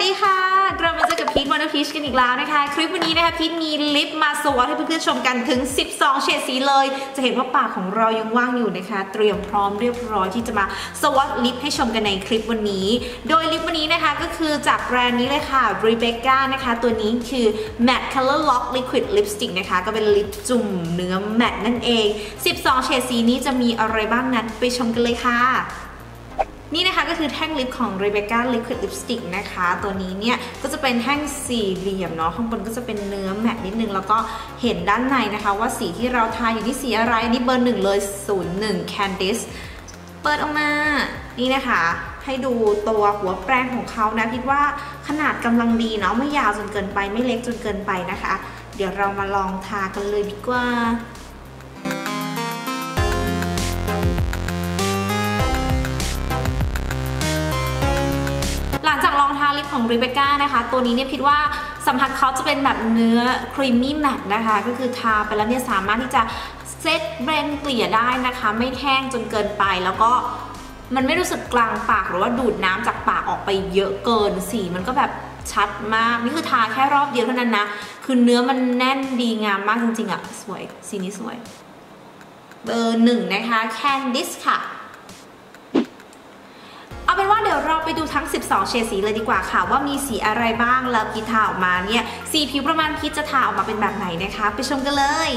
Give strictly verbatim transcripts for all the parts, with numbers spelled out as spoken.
ดีค่ะเรามาเจอกับพีทวอนเดอร์พีชกันอีกแล้วนะคะคลิปวันนี้นะคะพีทมีลิปมาสวอตให้เพื่อนๆชมกันถึงสิบสองเฉดสีเลยจะเห็นว่าปากของเรายังว่างอยู่นะคะเตรียมพร้อมเรียบร้อยที่จะมาสวอตลิปให้ชมกันในคลิปวันนี้โดยลิปวันนี้นะคะก็คือจากแบรนด์นี้เลยค่ะ Rebecca นะคะตัวนี้คือ Matte Color Lock Liquid Lipstick นะคะก็เป็นลิปจุ่มเนื้อแมตต์นั่นเองสิบสองเฉดสีนี้จะมีอะไรบ้างนั้นไปชมกันเลยค่ะนี่นะคะก็คือแท่งลิปของ Rebecca Liquid Lipstick นะคะตัวนี้เนี่ยก็จะเป็นแท่งสี่เหลี่ยมเนาะข้างบนก็จะเป็นเนื้อแมตต์นิดนึงแล้วก็เห็นด้านในนะคะว่าสีที่เราทาอยู่ที่สีอะไรอันนี้เบอร์หนึ่งเลยศูนย์หนึ่ง Candice เปิดออกมานี่นะคะให้ดูตัวหัวแปรงของเขานะคิดว่าขนาดกำลังดีเนาะไม่ยาวจนเกินไปไม่เล็กจนเกินไปนะคะเดี๋ยวเรามาลองทากันเลยดีกว่าหลังจากลองทาลิปของ Rebecca นะคะตัวนี้เนี่ยคิดว่าสัมผัสเขาจะเป็นแบบเนื้อครีมมี่แมตต์นะคะก็คือทาไปแล้วเนี่ยสามารถที่จะเซตเบรนเกลี่ยได้นะคะไม่แห้งจนเกินไปแล้วก็มันไม่รู้สึกกลางปากหรือว่าดูดน้ำจากปากออกไปเยอะเกินสีมันก็แบบชัดมากนี่คือทาแค่รอบเดียวเท่านั้นนะคือเนื้อมันแน่นดีงามมากจริงๆอ่ะสวยสีนี้สวยเบอร์หนึ่งนะคะ Candice ค่ะเอาเป็นว่าเดี๋ยวเราไปดูทั้งสิบสองเฉดสีเลยดีกว่าค่ะว่ามีสีอะไรบ้างแล้วพีททาออกมาเนี่ยสีผิวประมาณพีทจะทาออกมาเป็นแบบไหนนะคะไปชมกันเลย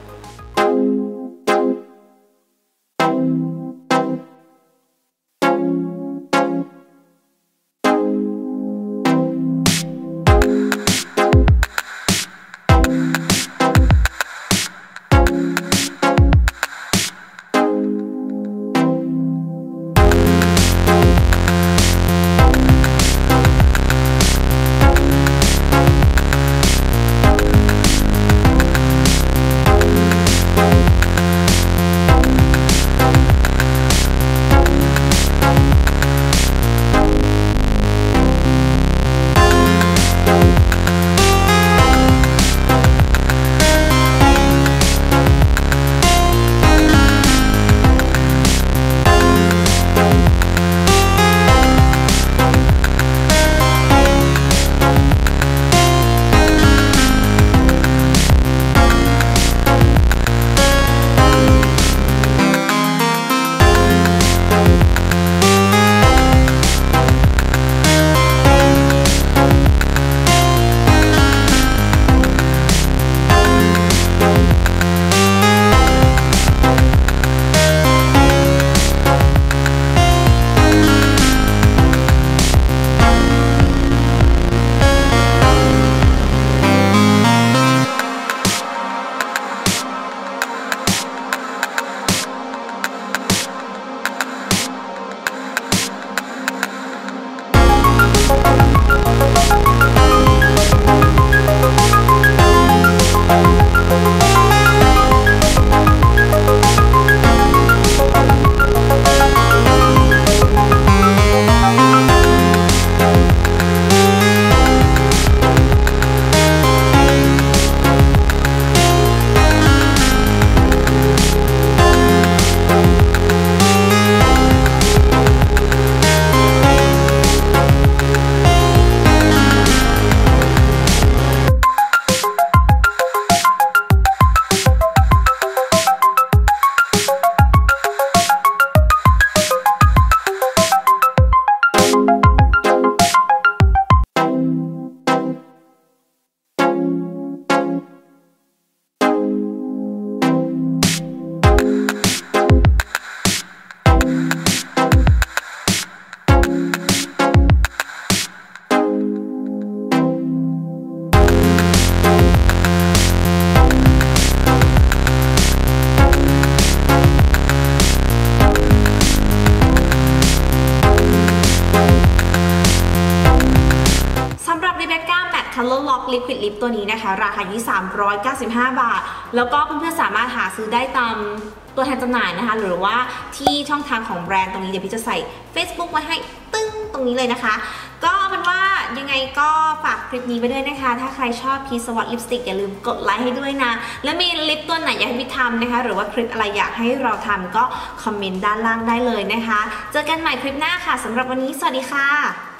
Color Lock Liquid Lip ตัวนี้นะคะราคาที่สามร้อยเก้าสิบห้าบาทแล้วก็เพื่อนๆสามารถหาซื้อได้ตามตัวแทนจำหน่ายนะคะหรือว่าที่ช่องทางของแบรนด์ตรงนี้เดี๋ยวพี่จะใส่ Facebook ไว้ให้ตึ้งตรงนี้เลยนะคะก็เป็นว่ายังไงก็ฝากคลิปนี้ไปด้วยนะคะถ้าใครชอบพีชสวอตลิปสติกอย่าลืมกดไลค์ให้ด้วยนะและมีลิปตัวไหนอยากให้พี่ทำนะคะหรือว่าคลิปอะไรอยากให้เราทำก็คอมเมนต์ด้านล่างได้เลยนะคะเจอกันใหม่คลิปหน้าค่ะสำหรับวันนี้สวัสดีค่ะ